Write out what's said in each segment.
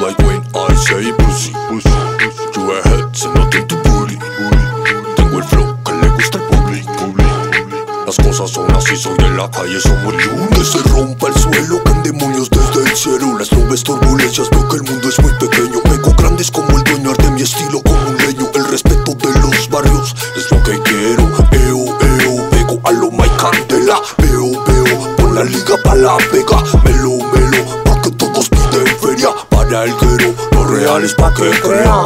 like when I say pussy. You a head, se nota en tu booty. Tengo el flow que le gusta al public. Las cosas son así, soy de la calle, somos lunes. Se rompa el suelo, caen demonios desde el cielo. Las nubes turbulencias, veo que el mundo es muy pequeño. Pego grandes como el dueño, arte mi estilo como un leño. El respeto de los barrios es lo que quiero. Pego a lo Mike Candela. Veo, pon la liga pa' la pega. Melo, porque todos piden feria. Para el guero, los reales pa' que crean.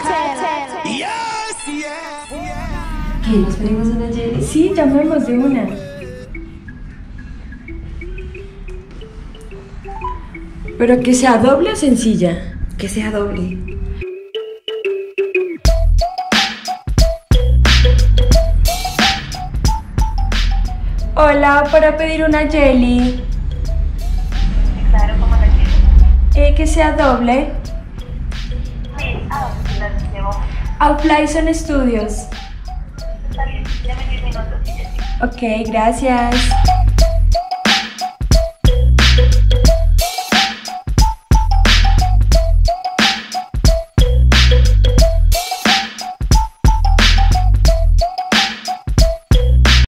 ¿Qué? ¿Nos pedimos una jelly? Sí, llamemos de una. Pero que sea doble o sencilla. Que sea doble. Hola, para pedir una jelly. Claro, ¿cómo la quieres? Que sea doble. Sí, ¿a dónde la llevo? A Flyson Studios. Está bien, dame 10 minutos y te sigo. Ok, gracias.